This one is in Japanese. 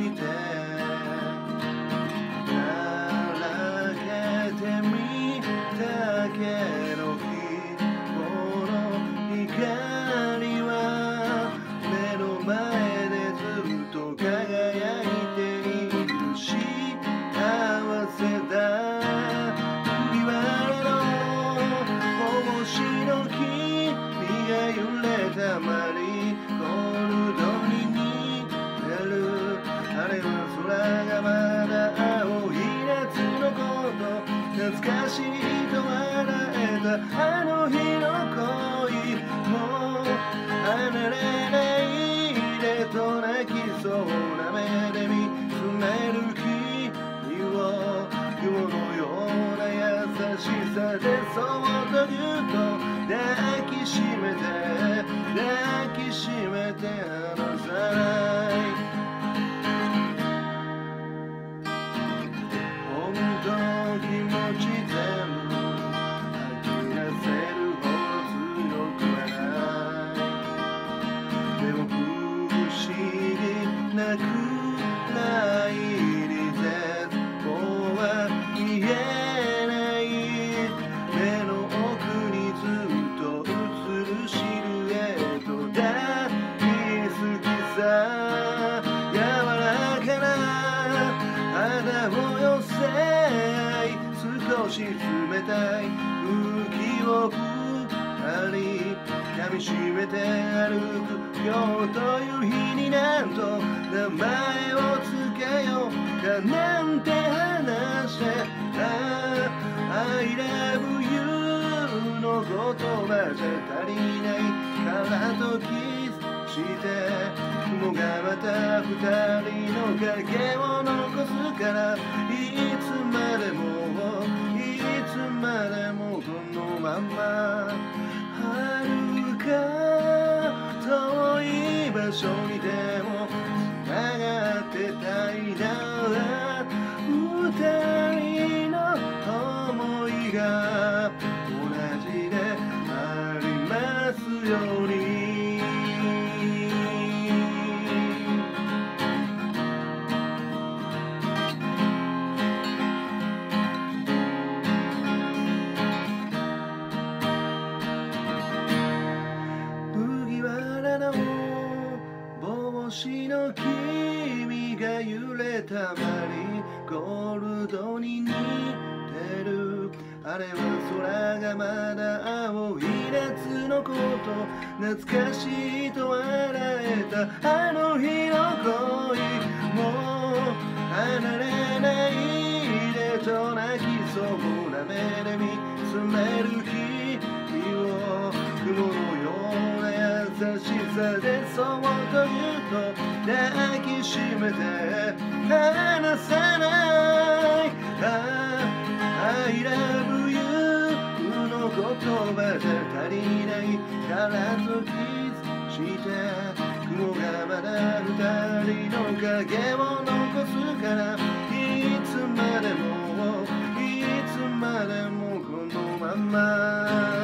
して荒げてみたけど日頃光は目の前でずっと輝いている幸せだ麦わらの帽子の君が揺れたマリーゴールドに似てるあれは空がまだ青い夏のこと懐かしいと笑えたあの日の恋もう離れないでと泣きそうな目で見つめる君を雲のような優しさでそっとぎゅっと抱きしめて離さない本当の気持ち全部吐き出せるほど強くはないでも不思議なくらいに絶望は見えない目の奥にずっと映るシルエット大好きさ柔らかな肌を寄せ合い少し冷たい空気を二人噛みしめて歩く今日という日になんと名前をつけようかなんて話して I love you の言葉じゃ足りないからとキスして雲がまた二人の影を残すからいつまでもこのまま遥か遠い場所にでも繋がってたいな二人の想いが同じでありますように帽子の君が揺れたマリーゴールドに似てるあれは空がまだ青い夏のこと懐かしいと笑えたあの日の恋もう離れないでと泣きそうな目で見つめる君を雲のような優しさでそっとぎゅっと抱きしめて離さない I love you の言葉じゃ足りないからとキスして雲がまだ二人の影を残すからいつまでもこのまま